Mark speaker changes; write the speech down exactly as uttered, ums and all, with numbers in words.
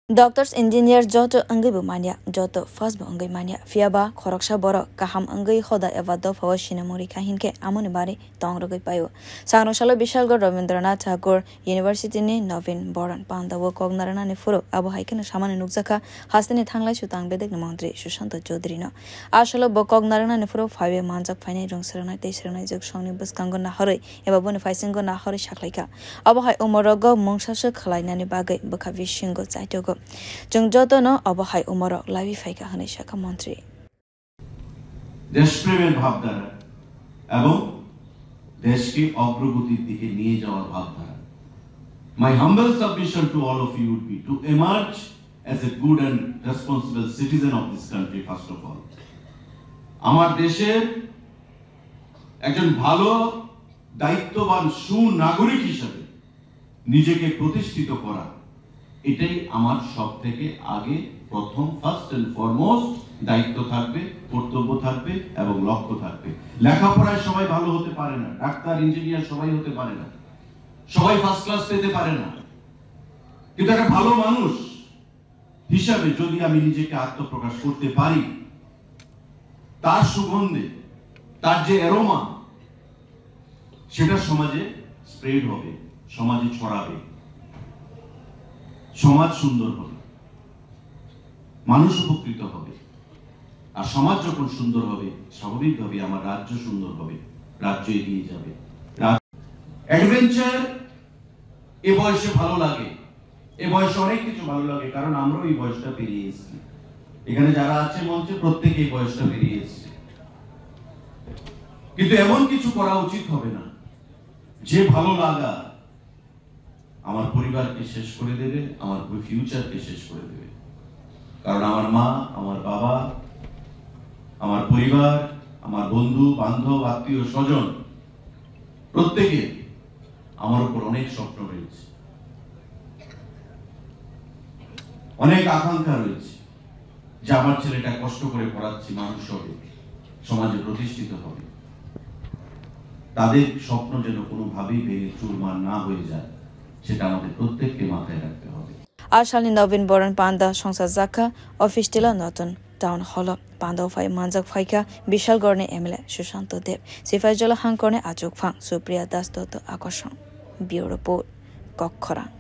Speaker 1: Doctors, engineers, joto angay bumanya, joto fast bu angay manya, fiaba, khoroksha boro, kaham angay hoda eva do phawa shinamuri kahinke amoni bari tong rogay payo. Sangrong salo Bishalgarh rabindra thakur University ni Nabin baran panda wo kognarana ni furo abo haikena shamane nukzaka haste ni thang laisu tang bedek M L A Sushanta chowdhury no. Ashalo bo kognarana ni furo phai manjak phai ni rong serana te serana jek shongni buskango na hore eba boni phaisingo na hore shaklaika. Abo hai umorogo mongshashe khalaina ni bagai bukha vishingo chaitogo. Jungjoto no abahai umorok labi faika hane shaka montri.
Speaker 2: দেশপ্রেমের ভাবধারা এবং দেশকে অগ্রগতির দিকে নিয়ে যাওয়ার ভাবধারা. My humble submission to all of you would be to emerge as a good and responsible citizen of this country first of all. আমার দেশের একজন ভালো দায়িত্ববান সুনাগরিক হিসেবে নিজেকে প্রতিষ্ঠিত করা এটাই আমার সবথেকে আগে প্রথম ফার্স্ট এন্ড ফরমোস্ট দায়িত্ব থাকবে, কর্তব্য থাকবে এবং লক্ষ্য থাকবে. লেখাপড়ায় সবাই ভালো হতে পারে না, ডাক্তার ইঞ্জিনিয়ার সবাই হতে পারে না, সবাই ফার্স্ট ক্লাস পেতে পারে না, কিন্তু একটা ভালো মানুষ হিসাবে যদি আমি নিজেকে আত্মপ্রকাশ করতে পারি, তার সুগন্ধে, তার যে অ্যারোমা সেটা সমাজে স্প্রেড হবে, সমাজে ছড়াবে, সমাজ সুন্দর হবে, মানুষ উপকৃত হবে, আর সমাজ যখন সুন্দর হবে স্বাভাবিকভাবে আমার রাজ্য সুন্দর হবে, রাজ্য এগিয়ে যাবে. অ্যাডভেঞ্চার এ বয়সে ভালো লাগে, এ বয়সে অনেক কিছু ভালো লাগে, কারণ আমরাও এই বয়সটা পেরিয়ে এসেছি. এখানে যারা আছে মঞ্চে প্রত্যেকে এই বয়সটা পেরিয়ে এসেছে. কিন্তু এমন কিছু করা উচিত হবে না যে ভালো লাগা আমার পরিবারকে শেষ করে দেবে, আমার ফিউচারকে শেষ করে দেবে. কারণ আমার মা, আমার বাবা, আমার পরিবার, আমার বন্ধু বান্ধব, আত্মীয় স্বজন প্রত্যেকে আমার উপর অনেক স্বপ্ন রয়েছে, অনেক আকাঙ্ক্ষা রয়েছে যে আমার ছেলেটা কষ্ট করে পড়াচ্ছি, মানুষ হবে, সমাজে প্রতিষ্ঠিত হবে. তাদের স্বপ্ন যেন কোনোভাবেই ভেঙে চুরমার না হয়ে যায়, সেটা আমাদের প্রত্যেককে মাথায় রাখতে হবে.
Speaker 1: Ashalni Nabin baran panda songsa zaka office tila natun town hall panda phai manjak phaika Bishalgarh ni M L A Sushanta sepahijala hangkor ni achugphang Supriya dutta achugphang bureau report kokhora.